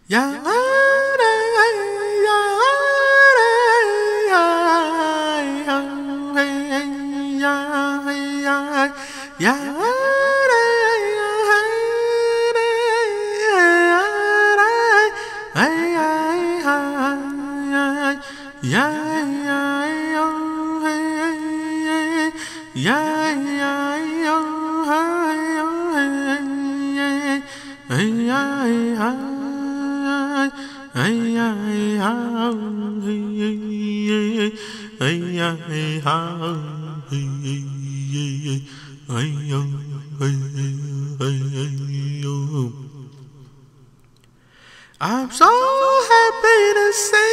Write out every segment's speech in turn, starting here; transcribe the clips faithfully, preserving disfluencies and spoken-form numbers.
Yeah, I'm so happy to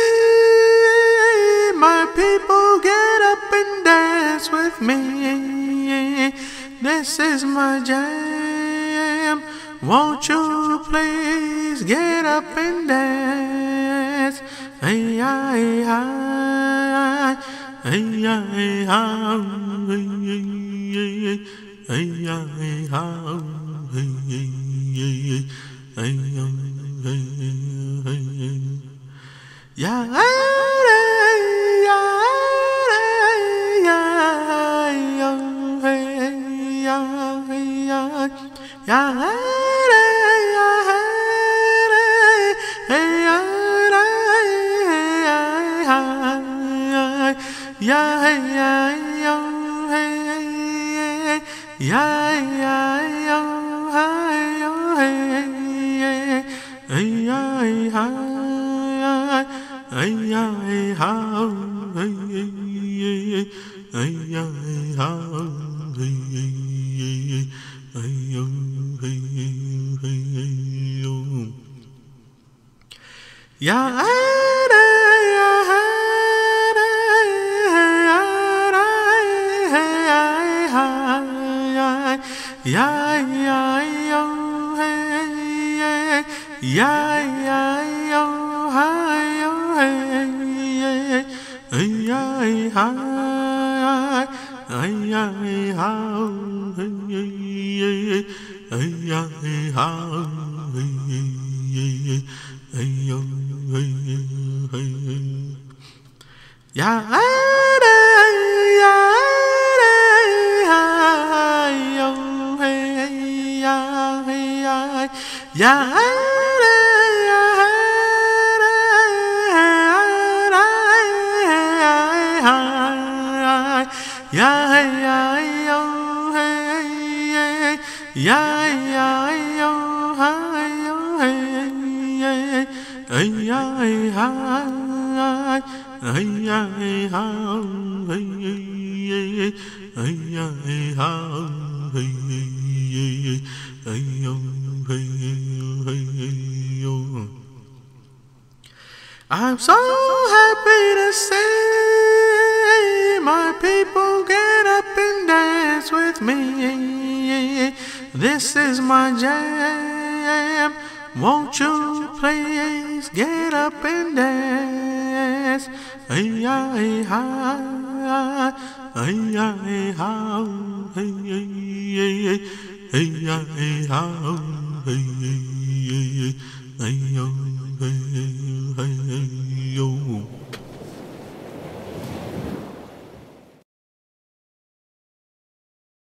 see my people get up and dance with me. This is my jam. Won't you please get up and dance? Hey, hey, hey, hey, hey, yeah, I'm so happy to see my people get up and dance with me. This is my jam. Won't you please get up and dance? Hey, hey, hey, hey, hey, hey, hey, hey, hey,